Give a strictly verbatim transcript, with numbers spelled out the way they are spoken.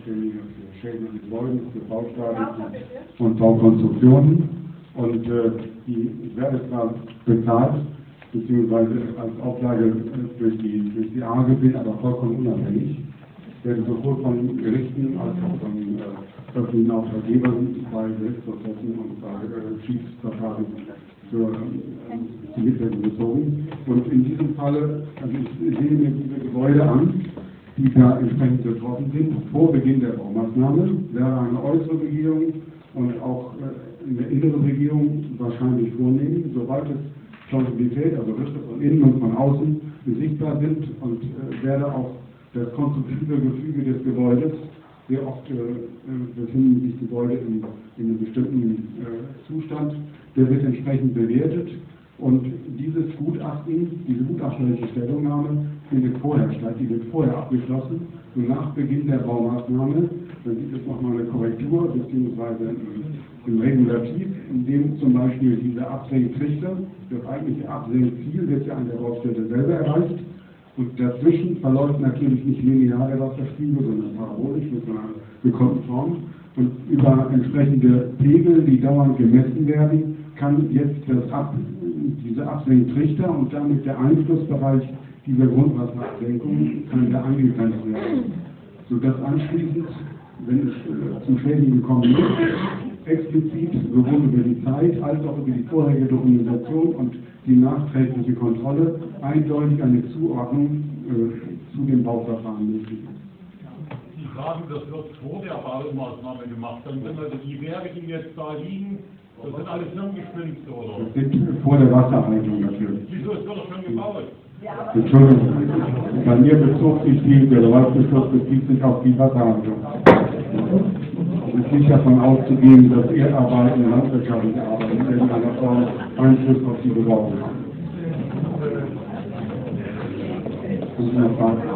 Sachverständiger für Schäden an Gebäuden, für Baustaben und Baukonstruktionen. Und äh, die, ich werde zwar bezahlt, beziehungsweise als Auflage durch die, durch die A G B, aber vollkommen unabhängig. Ich werde sowohl von Gerichten als auch von äh, öffentlichen Auftraggebern bei Gerichtsprozessen und bei äh, Schiedsverfahren zur äh, Mitwirkung bezogen. Und in diesem Falle, also ich sehe mir diese Gebäude an, die da entsprechend betroffen sind. Vor Beginn der Baumaßnahme wäre eine äußere Begehung und auch äh, eine innere Begehung wahrscheinlich vornehmen, sobald es Plausibilität, also Risse von innen und von außen sichtbar sind, und äh, werde auch das konstruktive Gefüge des Gebäudes, sehr oft äh, befinden sich Gebäude in, in einem bestimmten äh, Zustand, der wird entsprechend bewertet, und dieses Gutachten, diese gutachterische Stellungnahme findet vorher statt, die wird vorher abgeschlossen, und nach Beginn der Baumaßnahme, dann gibt es nochmal eine Korrektur, beziehungsweise im Regulativ, in dem zum Beispiel diese Absenktrichter, das eigentliche Absenkziel wird ja an der Baustelle selber erreicht, und dazwischen verläuft natürlich nicht linear der Wasserspiegel, sondern parabolisch mit einer bekannten Form, und über entsprechende Pegel, die dauernd gemessen werden, kann jetzt das Ab, diese Absenktrichter und damit der Einflussbereich dieser Grundwasserabsenkung kann wieder eingegrenzt werden, sodass anschließend, wenn es äh, zum Schädigen kommen muss, explizit sowohl über die Zeit als auch über die vorherige Dokumentation und die nachträgliche Kontrolle eindeutig eine Zuordnung äh, zu dem Bauverfahren möglich ist. Sie sagen, das wird vor der Baumaßnahme gemacht. Dann sind also die Werke, die jetzt da liegen, das sind alles Hirngespinste, oder? Das sind vor der Wasserhaltung natürlich. Wieso ist das schon gebaut? Entschuldigung, bei mir bezog sich die, der Beweisbeschluss bezieht sich auf die Wasserhaltung. Es ist nicht davon auszugehen, dass Erdarbeiten, landwirtschaftliche Arbeiten in irgendeiner Form Einfluss auf die Bebauung haben.